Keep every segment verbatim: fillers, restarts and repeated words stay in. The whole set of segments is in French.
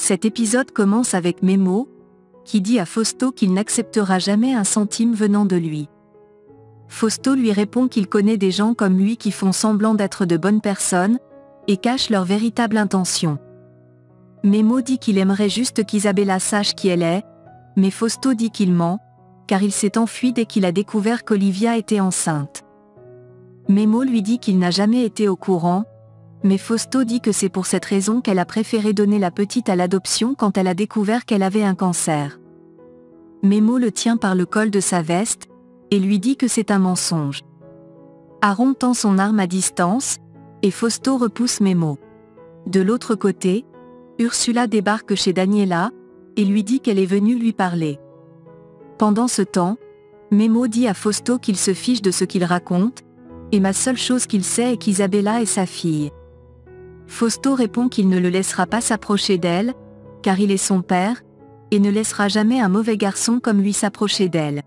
Cet épisode commence avec Memo, qui dit à Fausto qu'il n'acceptera jamais un centime venant de lui. Fausto lui répond qu'il connaît des gens comme lui qui font semblant d'être de bonnes personnes, et cachent leur véritable intention. Memo dit qu'il aimerait juste qu'Isabella sache qui elle est, mais Fausto dit qu'il ment, car il s'est enfui dès qu'il a découvert qu'Olivia était enceinte. Memo lui dit qu'il n'a jamais été au courant, mais Fausto dit que c'est pour cette raison qu'elle a préféré donner la petite à l'adoption quand elle a découvert qu'elle avait un cancer. Memo le tient par le col de sa veste, et lui dit que c'est un mensonge. Aaron tend son arme à distance, et Fausto repousse Memo. De l'autre côté, Ursula débarque chez Daniela, et lui dit qu'elle est venue lui parler. Pendant ce temps, Memo dit à Fausto qu'il se fiche de ce qu'il raconte, et ma seule chose qu'il sait est qu'Isabella est sa fille. Fausto répond qu'il ne le laissera pas s'approcher d'elle, car il est son père, et ne laissera jamais un mauvais garçon comme lui s'approcher d'elle.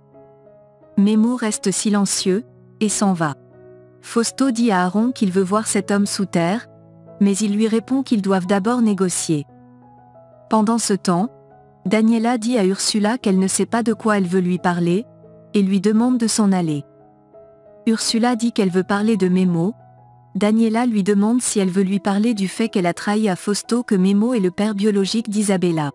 Memo reste silencieux, et s'en va. Fausto dit à Aaron qu'il veut voir cet homme sous terre, mais il lui répond qu'ils doivent d'abord négocier. Pendant ce temps, Daniela dit à Ursula qu'elle ne sait pas de quoi elle veut lui parler, et lui demande de s'en aller. Ursula dit qu'elle veut parler de Memo. Daniela lui demande si elle veut lui parler du fait qu'elle a trahi à Fausto que Memo est le père biologique d'Isabella.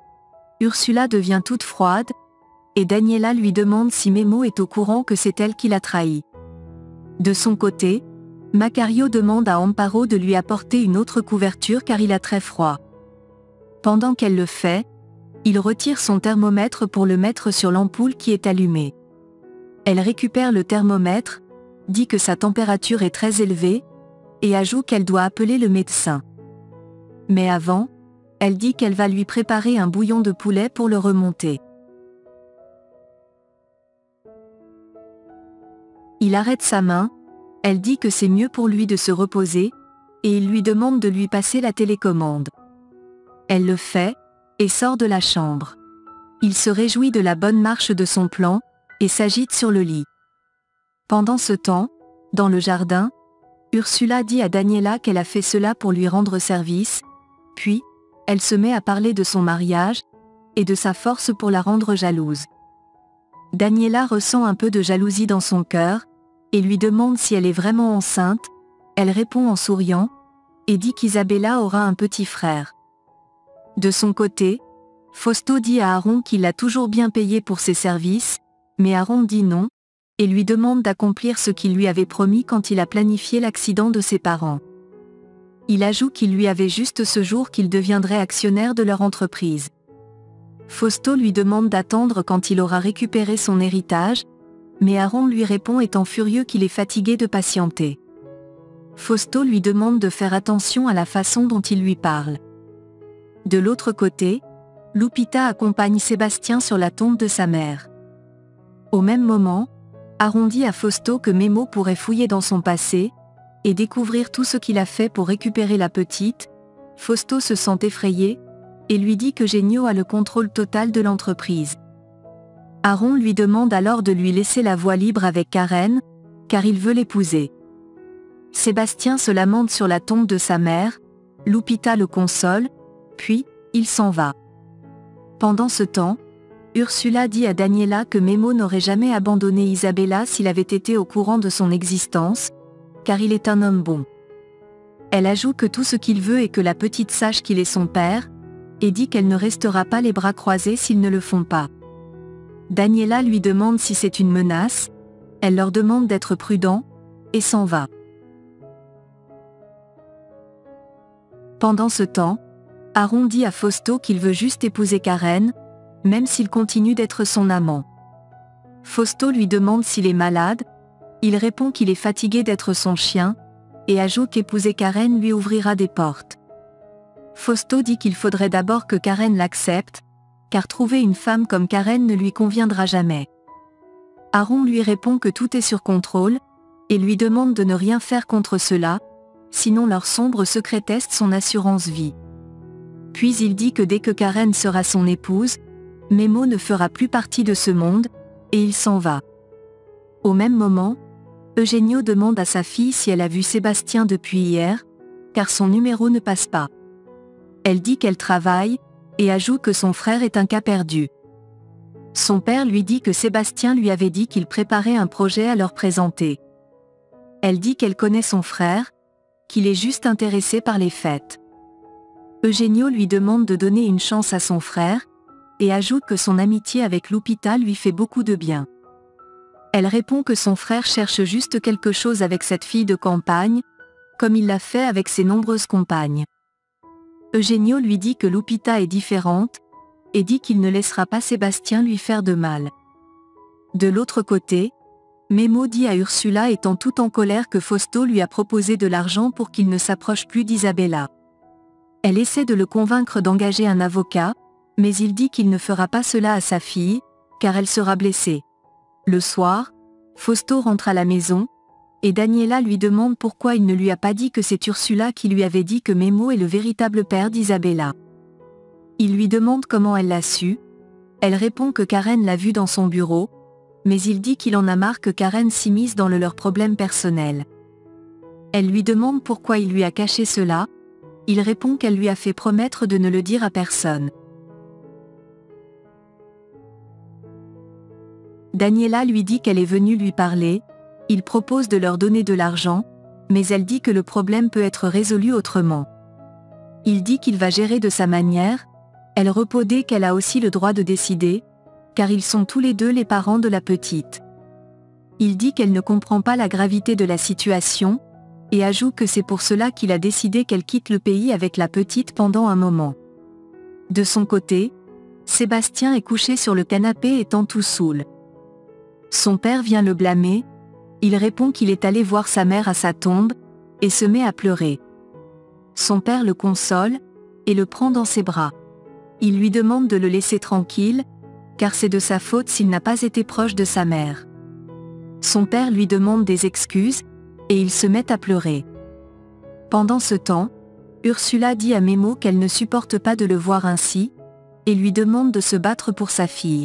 Ursula devient toute froide, et Daniela lui demande si Memo est au courant que c'est elle qui l'a trahi. De son côté, Macario demande à Amparo de lui apporter une autre couverture car il a très froid. Pendant qu'elle le fait, il retire son thermomètre pour le mettre sur l'ampoule qui est allumée. Elle récupère le thermomètre, dit que sa température est très élevée, et ajoute qu'elle doit appeler le médecin. Mais avant, elle dit qu'elle va lui préparer un bouillon de poulet pour le remonter. Il arrête sa main, elle dit que c'est mieux pour lui de se reposer, et il lui demande de lui passer la télécommande. Elle le fait, et sort de la chambre. Il se réjouit de la bonne marche de son plan, et s'agite sur le lit. Pendant ce temps, dans le jardin, Ursula dit à Daniela qu'elle a fait cela pour lui rendre service, puis, elle se met à parler de son mariage, et de sa force pour la rendre jalouse. Daniela ressent un peu de jalousie dans son cœur, et lui demande si elle est vraiment enceinte. Elle répond en souriant, et dit qu'Isabella aura un petit frère. De son côté, Fausto dit à Aaron qu'il l'a toujours bien payé pour ses services, mais Aaron dit non, et lui demande d'accomplir ce qu'il lui avait promis quand il a planifié l'accident de ses parents. Il ajoute qu'il lui avait juste ce jour qu'il deviendrait actionnaire de leur entreprise. Fausto lui demande d'attendre quand il aura récupéré son héritage, mais Aaron lui répond étant furieux qu'il est fatigué de patienter. Fausto lui demande de faire attention à la façon dont il lui parle. De l'autre côté, Lupita accompagne Sébastien sur la tombe de sa mère. Au même moment, Aaron dit à Fausto que Memo pourrait fouiller dans son passé, et découvrir tout ce qu'il a fait pour récupérer la petite. Fausto se sent effrayé, et lui dit que Genio a le contrôle total de l'entreprise. Aaron lui demande alors de lui laisser la voie libre avec Karen, car il veut l'épouser. Sébastien se lamente sur la tombe de sa mère, Lupita le console, puis, il s'en va. Pendant ce temps, Ursula dit à Daniela que Memo n'aurait jamais abandonné Isabella s'il avait été au courant de son existence, car il est un homme bon. Elle ajoute que tout ce qu'il veut est que la petite sache qu'il est son père, et dit qu'elle ne restera pas les bras croisés s'ils ne le font pas. Daniela lui demande si c'est une menace, elle leur demande d'être prudents, et s'en va. Pendant ce temps, Aaron dit à Fausto qu'il veut juste épouser Karen, même s'il continue d'être son amant. Fausto lui demande s'il est malade, il répond qu'il est fatigué d'être son chien, et ajoute qu'épouser Karen lui ouvrira des portes. Fausto dit qu'il faudrait d'abord que Karen l'accepte, car trouver une femme comme Karen ne lui conviendra jamais. Aaron lui répond que tout est sur contrôle, et lui demande de ne rien faire contre cela, sinon leur sombre secret teste son assurance vie. Puis il dit que dès que Karen sera son épouse, Memo ne fera plus partie de ce monde, et il s'en va. Au même moment, Eugenio demande à sa fille si elle a vu Sébastien depuis hier, car son numéro ne passe pas. Elle dit qu'elle travaille, et ajoute que son frère est un cas perdu. Son père lui dit que Sébastien lui avait dit qu'il préparait un projet à leur présenter. Elle dit qu'elle connaît son frère, qu'il est juste intéressé par les fêtes. Eugenio lui demande de donner une chance à son frère, et ajoute que son amitié avec Lupita lui fait beaucoup de bien. Elle répond que son frère cherche juste quelque chose avec cette fille de campagne, comme il l'a fait avec ses nombreuses compagnes. Eugenio lui dit que Lupita est différente, et dit qu'il ne laissera pas Sébastien lui faire de mal. De l'autre côté, Memo dit à Ursula, étant tout en colère, que Fausto lui a proposé de l'argent pour qu'il ne s'approche plus d'Isabella. Elle essaie de le convaincre d'engager un avocat, mais il dit qu'il ne fera pas cela à sa fille, car elle sera blessée. Le soir, Fausto rentre à la maison, et Daniela lui demande pourquoi il ne lui a pas dit que c'est Ursula qui lui avait dit que Memo est le véritable père d'Isabella. Il lui demande comment elle l'a su. Elle répond que Karen l'a vu dans son bureau, mais il dit qu'il en a marre que Karen s'immisce dans le leurs problèmes personnels. Elle lui demande pourquoi il lui a caché cela. Il répond qu'elle lui a fait promettre de ne le dire à personne. Daniela lui dit qu'elle est venue lui parler. Il propose de leur donner de l'argent, mais elle dit que le problème peut être résolu autrement. Il dit qu'il va gérer de sa manière. Elle répond qu'elle a aussi le droit de décider, car ils sont tous les deux les parents de la petite. Il dit qu'elle ne comprend pas la gravité de la situation, et ajoute que c'est pour cela qu'il a décidé qu'elle quitte le pays avec la petite pendant un moment. De son côté, Sébastien est couché sur le canapé étant tout saoul. Son père vient le blâmer. Il répond qu'il est allé voir sa mère à sa tombe, et se met à pleurer. Son père le console, et le prend dans ses bras. Il lui demande de le laisser tranquille, car c'est de sa faute s'il n'a pas été proche de sa mère. Son père lui demande des excuses, et il se met à pleurer. Pendant ce temps, Ursula dit à Memo qu'elle ne supporte pas de le voir ainsi, et lui demande de se battre pour sa fille.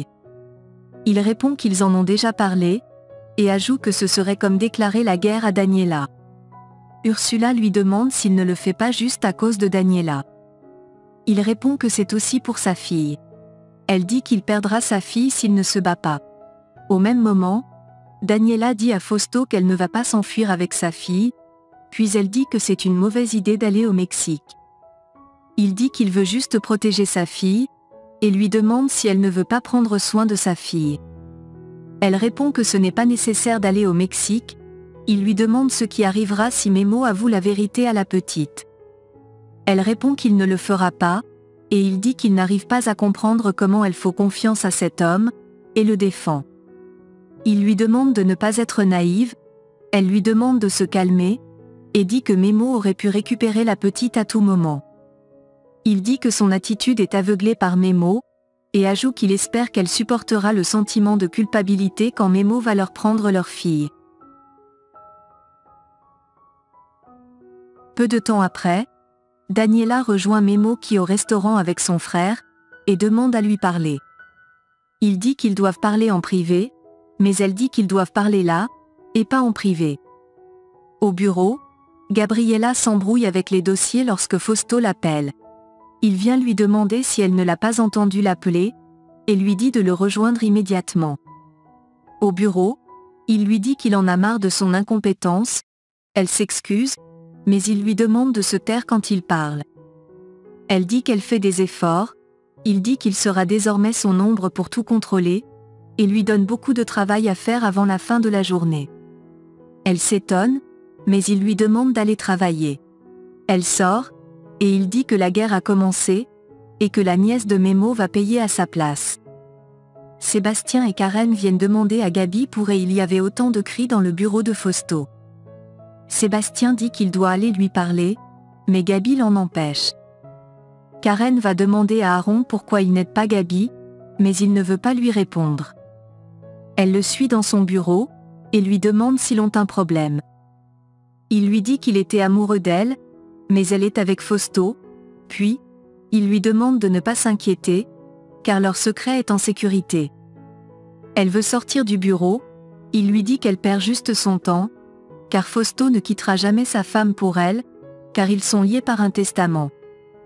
Il répond qu'ils en ont déjà parlé, et ajoute que ce serait comme déclarer la guerre à Daniela. Ursula lui demande s'il ne le fait pas juste à cause de Daniela. Il répond que c'est aussi pour sa fille. Elle dit qu'il perdra sa fille s'il ne se bat pas. Au même moment, Daniela dit à Fausto qu'elle ne va pas s'enfuir avec sa fille, puis elle dit que c'est une mauvaise idée d'aller au Mexique. Il dit qu'il veut juste protéger sa fille, et lui demande si elle ne veut pas prendre soin de sa fille. Elle répond que ce n'est pas nécessaire d'aller au Mexique. Il lui demande ce qui arrivera si Memo avoue la vérité à la petite. Elle répond qu'il ne le fera pas, et il dit qu'il n'arrive pas à comprendre comment elle fait confiance à cet homme, et le défend. Il lui demande de ne pas être naïve. Elle lui demande de se calmer, et dit que Memo aurait pu récupérer la petite à tout moment. Il dit que son attitude est aveuglée par Memo, et ajoute qu'il espère qu'elle supportera le sentiment de culpabilité quand Memo va leur prendre leur fille. Peu de temps après, Daniela rejoint Memo qui est au restaurant avec son frère, et demande à lui parler. Il dit qu'ils doivent parler en privé, mais elle dit qu'ils doivent parler là, et pas en privé. Au bureau, Gabriella s'embrouille avec les dossiers lorsque Fausto l'appelle. Il vient lui demander si elle ne l'a pas entendu l'appeler, et lui dit de le rejoindre immédiatement. Au bureau, il lui dit qu'il en a marre de son incompétence. Elle s'excuse, mais il lui demande de se taire quand il parle. Elle dit qu'elle fait des efforts. Il dit qu'il sera désormais son ombre pour tout contrôler, et lui donne beaucoup de travail à faire avant la fin de la journée. Elle s'étonne, mais il lui demande d'aller travailler. Elle sort, et il dit que la guerre a commencé, et que la nièce de Memo va payer à sa place. Sébastien et Karen viennent demander à Gabi pourquoi il y avait autant de cris dans le bureau de Fausto. Sébastien dit qu'il doit aller lui parler, mais Gabi l'en empêche. Karen va demander à Aaron pourquoi il n'aide pas Gabi, mais il ne veut pas lui répondre. Elle le suit dans son bureau, et lui demande s'ils ont un problème. Il lui dit qu'il était amoureux d'elle, mais elle est avec Fausto, puis, il lui demande de ne pas s'inquiéter, car leur secret est en sécurité. Elle veut sortir du bureau. Il lui dit qu'elle perd juste son temps, car Fausto ne quittera jamais sa femme pour elle, car ils sont liés par un testament.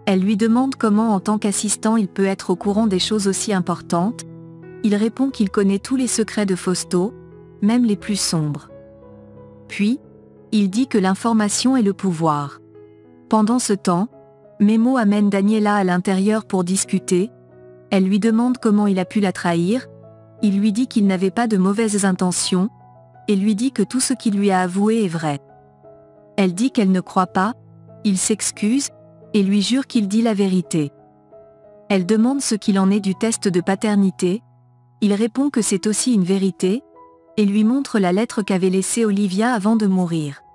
Elle lui demande comment en tant qu'assistant il peut être au courant des choses aussi importantes. Il répond qu'il connaît tous les secrets de Fausto, même les plus sombres. Puis, il dit que l'information est le pouvoir. Pendant ce temps, Memo amène Daniela à l'intérieur pour discuter. Elle lui demande comment il a pu la trahir. Il lui dit qu'il n'avait pas de mauvaises intentions, et lui dit que tout ce qu'il lui a avoué est vrai. Elle dit qu'elle ne croit pas, il s'excuse, et lui jure qu'il dit la vérité. Elle demande ce qu'il en est du test de paternité. Il répond que c'est aussi une vérité, et lui montre la lettre qu'avait laissée Olivia avant de mourir.